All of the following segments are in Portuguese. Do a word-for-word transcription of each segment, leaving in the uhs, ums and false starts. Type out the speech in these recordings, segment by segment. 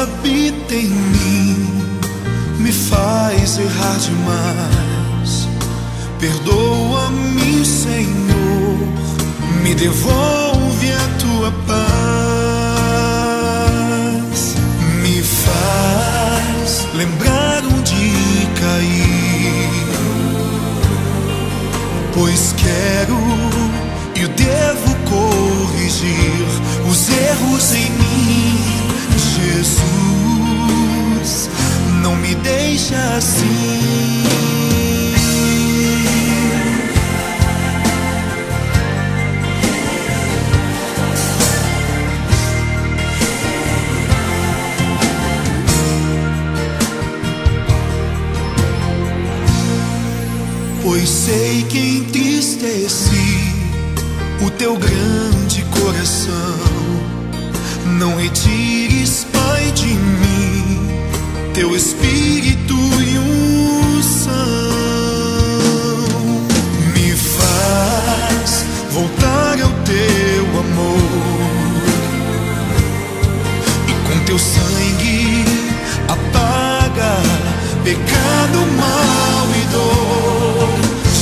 habita em mim me faz errar demais. Perdoa-me, Senhor, me devolve a tua paz. Me faz lembrar onde caí, pois quero e devo corrigir os erros em mim. Jesus, não me deixa assim. Pois sei que entristeci o teu grande coração. Não retires, Pai, de mim teu espírito e unção. Me faz voltar ao teu amor, e com teu sangue apaga pecado, mal e dor.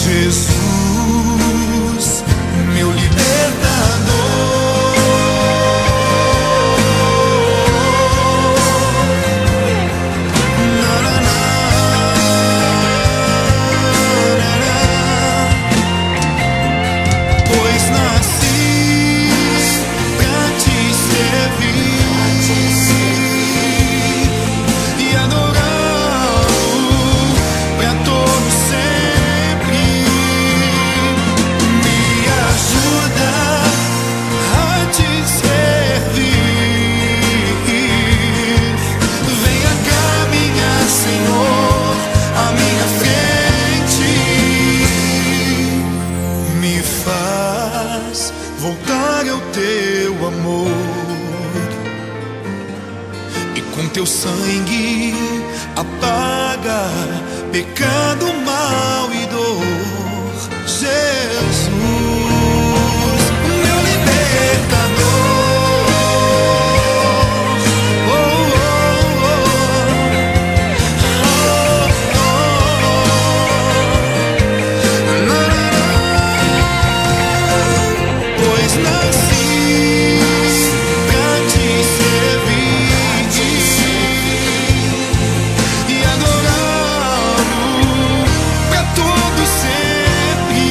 Jesus, meu libertador. Voltar ao teu amor, e com teu sangue apaga pecado, mal e dor. Jesus, meu libertador. Oh, oh, oh. Oh, oh, oh. Pois nasci pra te servir e adorá-lo pra todo sempre.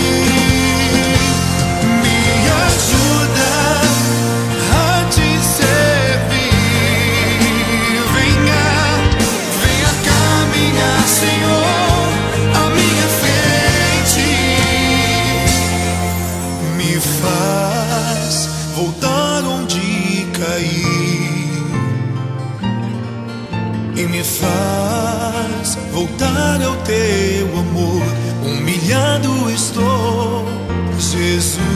Me ajuda a te servir. Venha, venha caminhar, Senhor, à minha frente. Me faz voltar onde caí, e me faz voltar ao teu amor. Humilhado estou, Jesus.